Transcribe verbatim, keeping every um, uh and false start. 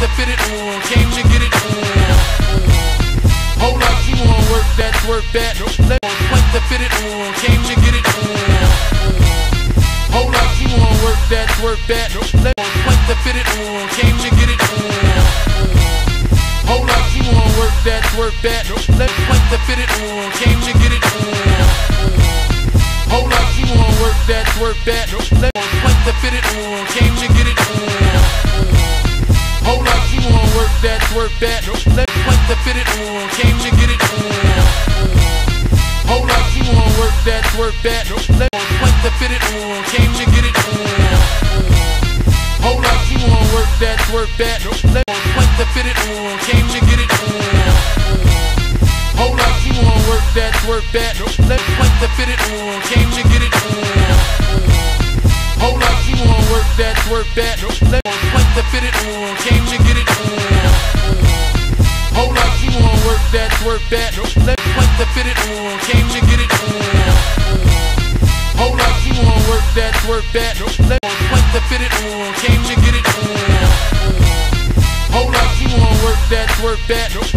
to fit it on, came to get it on. Hold up, she wanna work that, work that. Went to fit it on, came to get it on. Hold up, she wanna work that, work that. Went to fit it on, came to get it on. Hold up, she wanna work that, work that. Went to fit it on, came to get it on. Hold up, she wanna work that, work that. Went to fit it on, came to get it on. Hold up, she wanna work that, work that. Went to fit it on, came to get it on. Hold up, she wanna work that, work that. Went to fit it on, came to get it on. Hold up, she wanna work that, work that. Went to fit it on, came to get it on. Hold up, she wanna work that, work that. Went to fit it on, came to get it on. Hold up, she wanna work that, work that. Went to fit it on, came to get it on. Hold up, she wanna work that, work that. Went to fit it on, came to get it on. Hold up, she wanna work that, work that. Went to fit it on, came to get it on. Hold up, she wanna work that, work that.